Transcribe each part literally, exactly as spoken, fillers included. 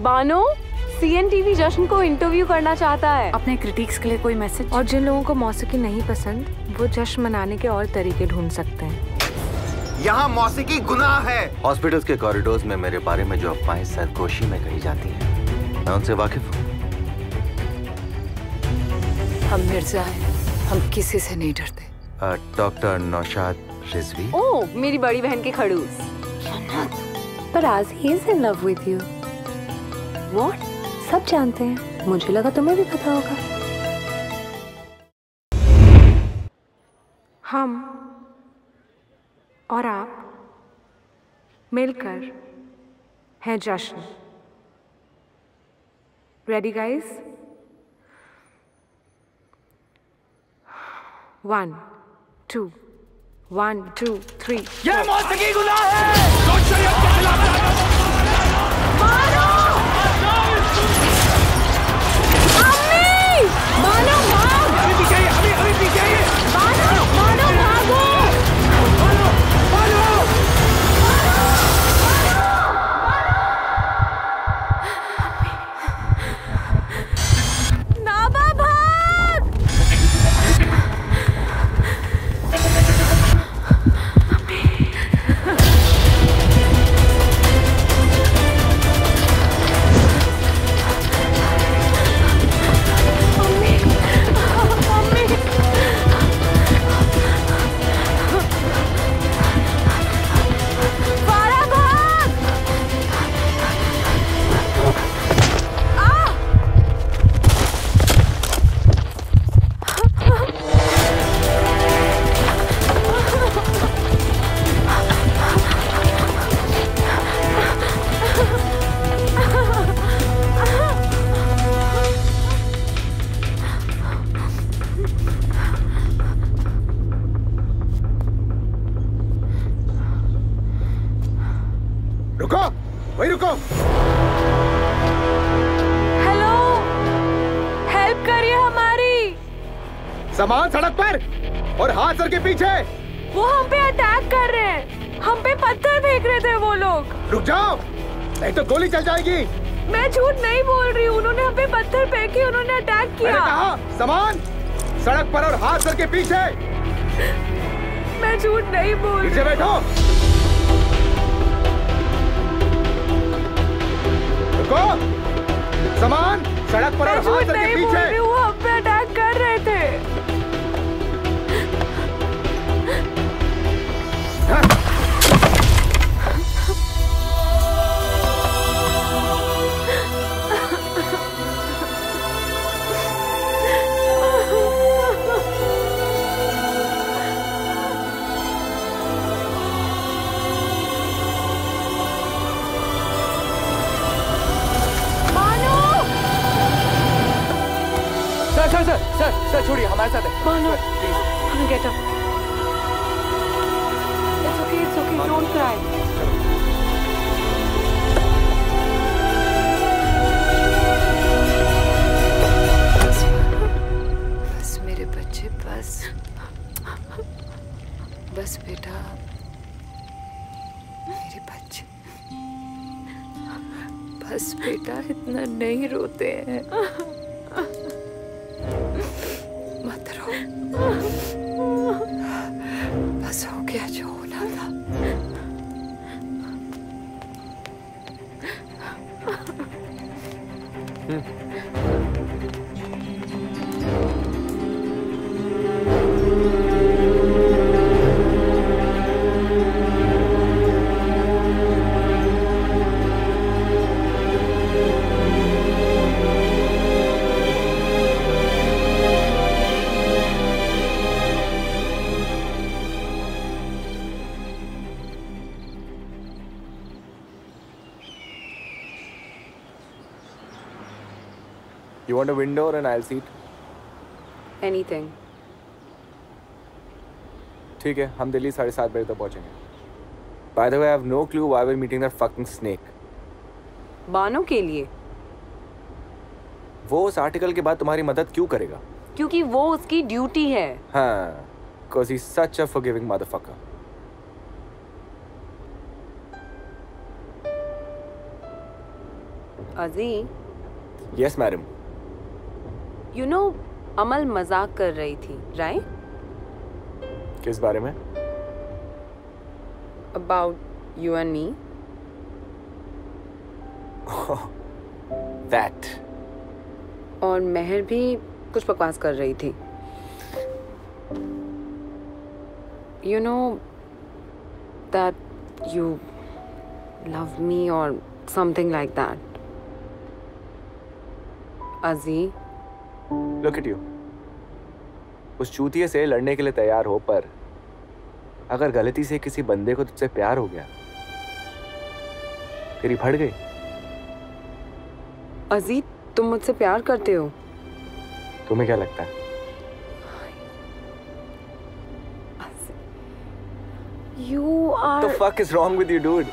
Bano, C N T V Jashn को interview करना चाहता है। अपने क्रिटिक्स के लिए कोई मैसेज? और जिन लोगों को मौसीकी नहीं पसंद, वो जश्न मनाने के और तरीके ढूंढ सकते हैं। यहाँ मौसीकी गुनाह है। हॉस्पिटल्स के कॉरिडोर्स में मेरे बारे में जो अफवाहें सरगोशी में कही जाती हैं, मैं उनसे वाकिफ हूँ। हम मिर्जा हैं, हम किसी से नहीं डरते। डॉक्टर नौशाद रिजवी। ओह, मेरी बड़ी बहन के खड़ूस। पर आज ही is in love with you. What? सब जानते हैं, मुझे लगा तुम्हें भी पता होगा। हम और आप मिलकर हैं जश्न। Ready guys? One two one two three. ये मौसीकी गुनाह है जो शरीयत के खिलाफ है। मानो! अम्मी! मानो भाग! अभी पीछे आइए, अभी अभी पीछे आइए। मानो! मानो भागो! मानो! मानो! नाबा भाग! रुको, वही रुको। हेलो, हेल्प करिए हमारी। सामान सड़क पर और हाथ सर के पीछे। वो हम पे अटैक कर रहे हैं। हम पे पत्थर फेंक रहे थे वो लोग। रुक जाओ, नहीं तो गोली चल जाएगी। मैं झूठ नहीं बोल रही हूँ, उन्होंने हम पे पत्थर फेंके, उन्होंने अटैक किया। मैंने कहा सामान सड़क पर और हाथ सर के पीछे। मैं झूठ नहीं बोल रही। पीछे बैठो। रुको, सामान सड़क पर और हाथ सर के पीछे। वो हम पे अटैक कर रहे थे। हाँ। सर सर सर सर छोड़िए, हमारे साथ है। मानो, please get up. It's okay, it's okay, don't cry. बस मेरे बच्चे, बस बस बेटा, मेरे बच्चे, बस बेटा, इतना नहीं रोते हैं। मत रो, बस हो गया जो होना था। You want a window or an aisle seat? Anything. ठीक है, हम दिल्ली साढ़े सात बजे तक पहुंचेंगे। By the way, I have no clue why we're meeting that fucking snake. Bano के लिए। वो उस आर्टिकल के बाद तुम्हारी मदद क्यों करेगा? क्योंकि वो उसकी ड्यूटी है। हाँ, because he's such a forgiving motherfucker. अजी, yes madam. You know Amal मजाक कर रही थी, राइट? किस बारे में? About you and me. That. और मेहर भी कुछ बकवास कर रही थी। You know that you love me और समथिंग लाइक दैट। अजी, लुक एट यू। उस चूतिए से लड़ने के लिए तैयार हो, पर अगर गलती से किसी बंदे को तुझसे प्यार हो गया फिर ही फट गई। अजी, तुम मुझसे प्यार करते हो? तुम्हें क्या लगता है? You are... The fuck is wrong with you, dude?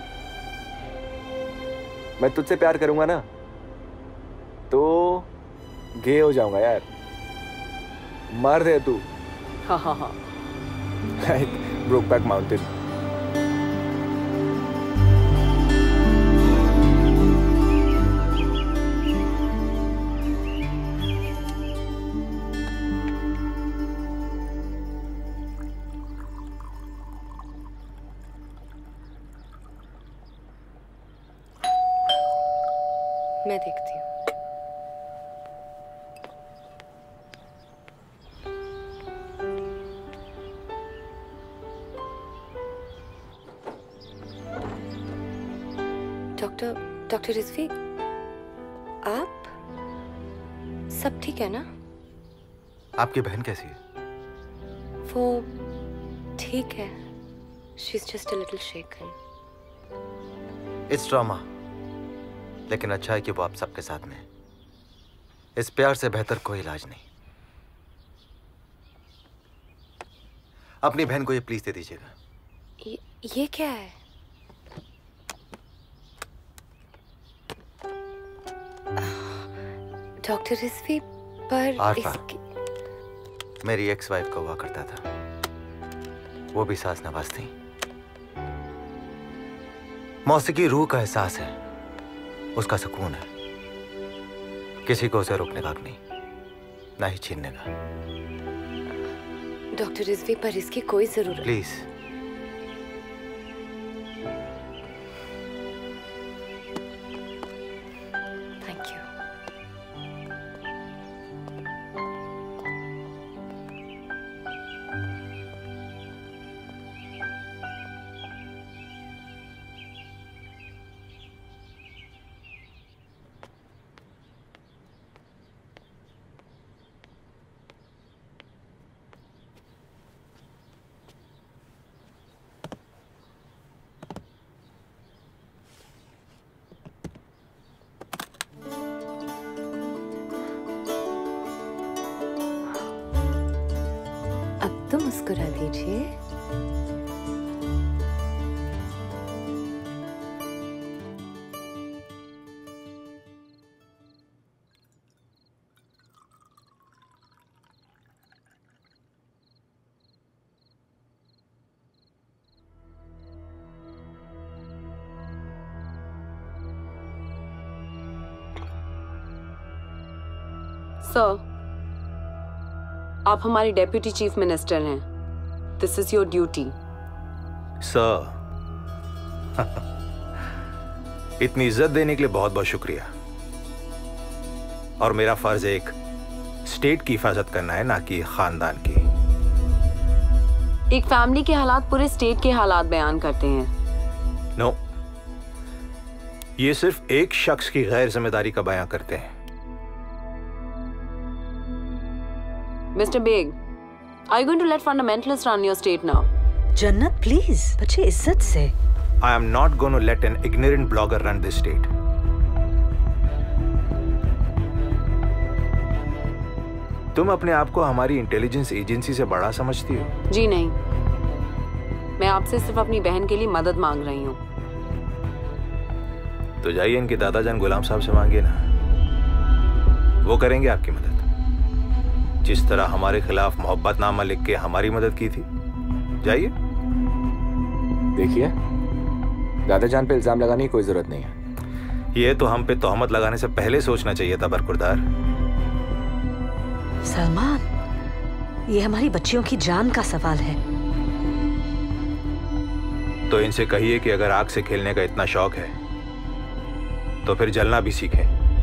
मैं तुझसे प्यार करूंगा ना तो गे हो जाऊंगा यार। मर दे तू। हाँ हाँ हाँ। Like Brokeback Mountain. मैं देखती हूँ। डॉक्टर डॉक्टर रिजवी, आप सब ठीक है ना? आपकी बहन कैसी है? वो ठीक है। She is just a little shaken. It's trauma, लेकिन अच्छा है कि वो आप सबके साथ में है। इस प्यार से बेहतर कोई इलाज नहीं। अपनी बहन को ये प्लीज दे दीजिएगा। ये, ये क्या है? डॉक्टर रिजवी, पर आरफा, इसकी... मेरी एक्स वाइफ का हुआ करता था। वो भी सास नवाज थी। मौसीकी रूह का एहसास है, उसका सुकून है। किसी को उसे रोकने का हक नहीं, ना ही छीनने का। डॉक्टर रिजवी, पर इसकी कोई जरूरत। प्लीज। Thank you. तो मुस्कुरा दीजिए। सर, आप हमारी डेप्यूटी चीफ मिनिस्टर हैं। This is your duty. Sir, इतनी इज्जत देने के लिए बहुत बहुत शुक्रिया। और मेरा फर्ज एक स्टेट की हिफाजत करना है, ना कि खानदान की। एक फैमिली के हालात पूरे स्टेट के हालात बयान करते हैं। नो, ये सिर्फ एक शख्स की गैर जिम्मेदारी का बयान करते हैं। Mister Baig, are you going to let fundamentalists run your state now? Jannat, please, बच्चे इज्जत से। I am not going to let an ignorant blogger run this state. तुम अपने आप को हमारी इंटेलिजेंस एजेंसी से बड़ा समझती हो? जी नहीं, मैं आपसे सिर्फ अपनी बहन के लिए मदद मांग रही हूँ। तो जाइए इनके दादाजान गुलाम साहब से मांगिए ना, वो करेंगे आपकी मदद। जिस तरह हमारे खिलाफ मोहब्बतनामा लिख के हमारी मदद की थी। जाइए। देखिए, दादाजान पे इल्जाम लगाने की कोई जरूरत नहीं है। ये तो हम पे तोहमत लगाने से पहले सोचना चाहिए था बरखुरदार। सलमान, ये हमारी बच्चियों की जान का सवाल है। तो इनसे कहिए कि अगर आग से खेलने का इतना शौक है तो फिर जलना भी सीखें।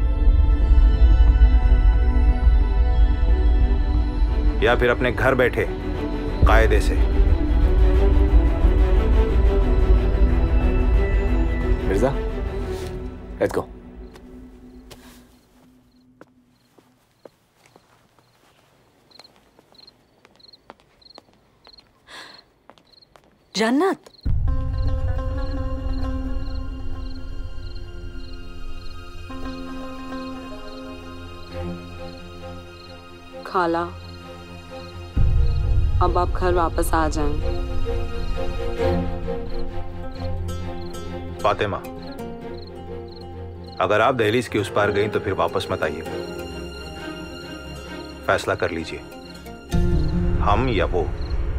या फिर अपने घर बैठे कायदे से। Mirza, let's go. जन्नत, खाला, अब आप घर वापस आ जाएं। फातिमा, अगर आप दहलीज के उस पार गई तो फिर वापस मत आइए। फैसला कर लीजिए, हम या वो।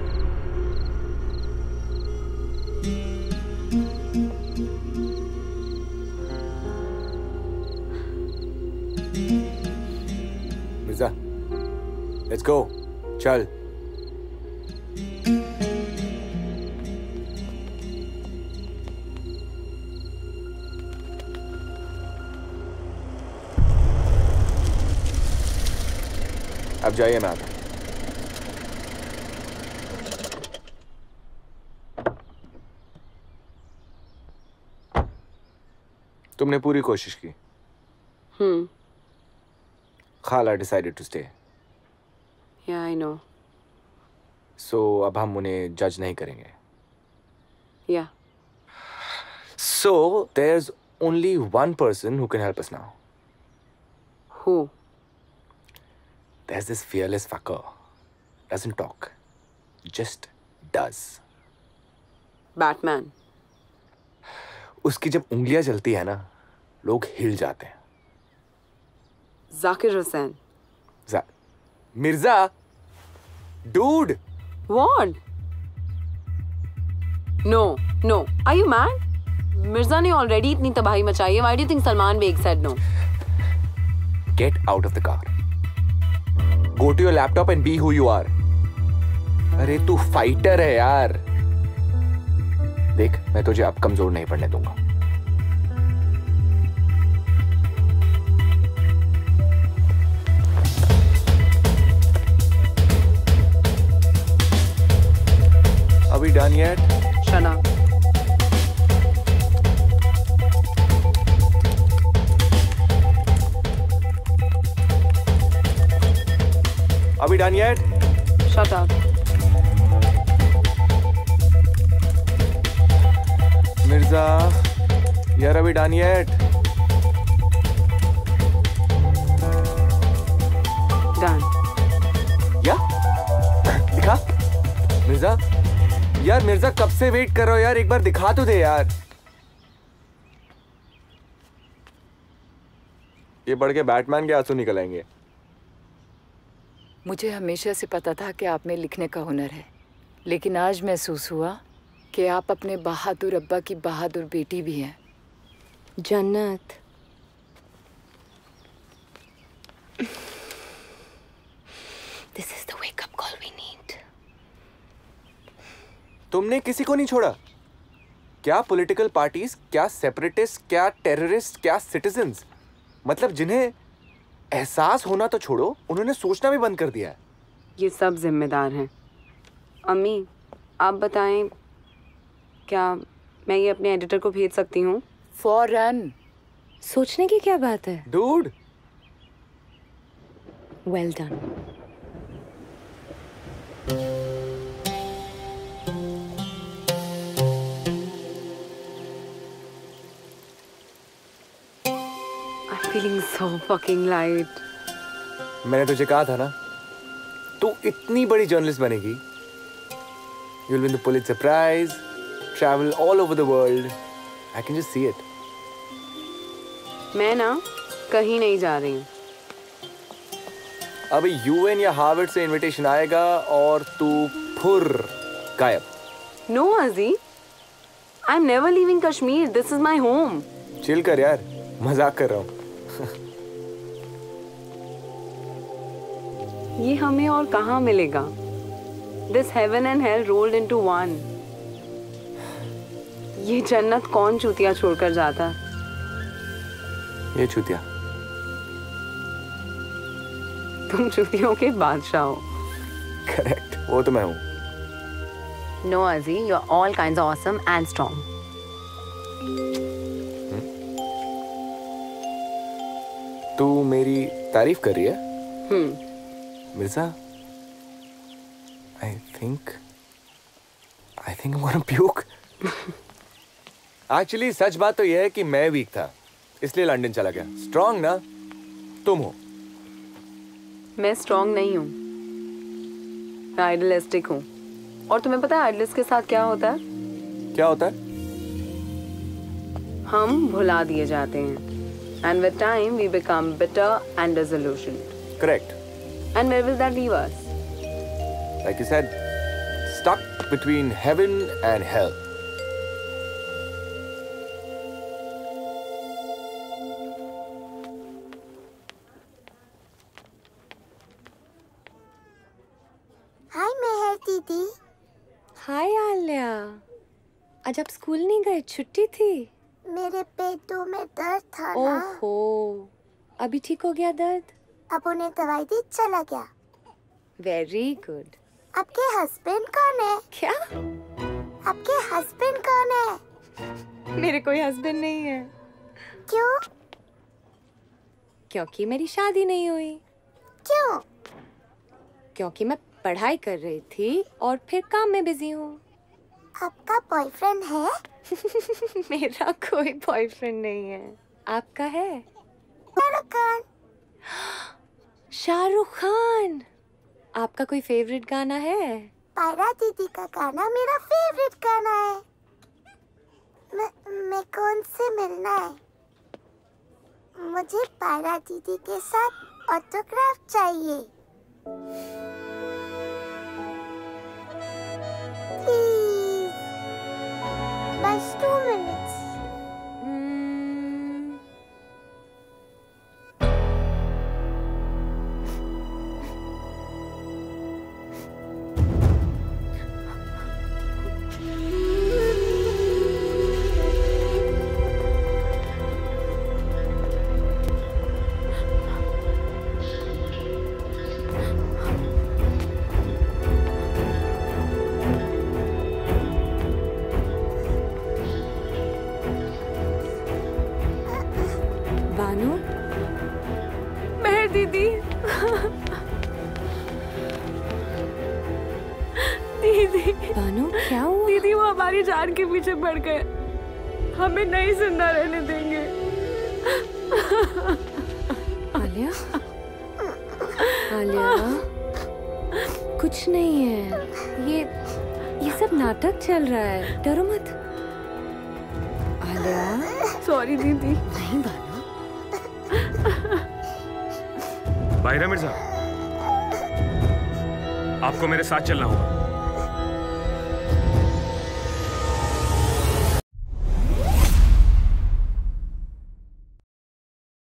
मिर्जा, लेट्स गो, चल। अब जाइए, मैं आता हूं। तुमने पूरी कोशिश की। हम्म। खाला डिसाइडेड टू स्टे। या आई नो। सो अब हम उन्हें जज नहीं करेंगे। Yeah so there is only one person who can help us now. Who? There's this fearless fucker. Doesn't talk. Just does. Batman. उसकी जब उंगलियां चलती है ना, लोग हिल जाते हैं। जाकिर हुसैन। जा Mirza, dude. What? No, no. Are you mad? Mirza ने already इतनी तबाही मचाई है. Why do you think Salman Beg said no? Get out of the car. Go to your laptop and be who you are. अरे तू फाइटर है यार। देख, मैं तुझे अब कमजोर नहीं पड़ने दूंगा। अभी done yet? Shut up. अभी done yet? Shut up. Mirza, यार अभी done yet? Done. या? दिखा? मिर्जा, यार मिर्जा कब से वेट कर रहा हो यार, एक बार दिखा तो दे यार। ये बढ़ के बैटमैन के आंसू निकल आएंगे। मुझे हमेशा से पता था कि आप में लिखने का हुनर है, लेकिन आज महसूस हुआ कि आप अपने बहादुर अब्बा की बहादुर बेटी भी हैं। जन्नत, this is the wake-up call we need. तुमने किसी को नहीं छोड़ा। क्या पॉलिटिकल पार्टीज, क्या सेपरेटिस्ट, क्या टेररिस्ट, क्या सिटीजन्स, मतलब जिन्हें एहसास होना तो छोड़ो, उन्होंने सोचना भी बंद कर दिया है। ये सब जिम्मेदार हैं। अम्मी, आप बताएं, क्या मैं ये अपने एडिटर को भेज सकती हूँ? फौरन। सोचने की क्या बात है? Dude, well done. Feeling so fucking light. मैंने तुझे कहा था ना, तू इतनी बड़ी जर्नलिस्ट बनेगी। You'll win the Pulitzer Prize, travel all over the world. I can just see it. मैं ना कहीं नहीं जा रही हूँ। अभी यूएन या हार्वर्ड से इनविटेशन आएगा और तू फुर गायब। No, Azi. I'm never leaving Kashmir. This is my home. Chill कर यार, मजाक कर रहा हूँ। ये हमें और कहाँ मिलेगा? This heaven and hell rolled into one. ये जन्नत कौन चूतिया छोड़कर जाता? ये चूतिया। तुम चूतियों के बादशाह हो। करेक्ट, वो तो मैं हूँ। No, Azzy, you're all kinds of awesome and strong. तू मेरी तारीफ कर रही है? हम्म। Mirza, I think, I think I'm gonna puke. Actually, सच बात तो यह है कि मैं वीक था, इसलिए लंदन चला गया। स्ट्रॉन्ग ना तुम हो। मैं स्ट्रॉन्ग नहीं हूँ, मैं आइडियलिस्टिक हूँ। और तुम्हें पता है आइडियलिस्ट के साथ क्या होता है? क्या होता है? हम भुला दिए जाते हैं। And with time we become bitter and disillusioned. Correct. And where will that leave us? Like you said, stuck between heaven and hell. हाय मेहर दीदी। हाय आल्या, आज आप स्कूल नहीं गए? छुट्टी थी? मेरे पेटों में दर्द था ना। ओहो, अभी ठीक हो गया दर्द? अब उन्हें दवाई दी, चला गया। Very good. आपके हस्बैंड कौन है? क्या? आपके हस्बैंड कौन है? मेरे कोई हस्बैंड नहीं है। क्यों? क्योंकि मेरी शादी नहीं हुई। क्यों? क्योंकि मैं पढ़ाई कर रही थी और फिर काम में बिजी हूँ। आपका बॉयफ्रेंड है? मेरा कोई बॉयफ्रेंड नहीं है। आपका है? शाहरुख खान। शाहरुख खान। आपका कोई फेवरेट गाना है? पायरा दीदी का गाना मेरा फेवरेट गाना है। मैं मैं कौन से मिलना है? मुझे पायरा दीदी के साथ ऑटोग्राफ चाहिए। प्लीज, बस टू मिनट्स। बानू, मेहर दीदी। दीदी। बानू क्या हुआ? दीदी वो हमारी जान के पीछे पड़ गए, हमें नहीं जिंदा रहने देंगे। आलिया, आलिया, कुछ नहीं है। ये ये सब नाटक चल रहा है, डरो मत। आलिया। सॉरी दीदी। नहीं बानू। बाहिरा मिर्जा, आपको मेरे साथ चलना होगा।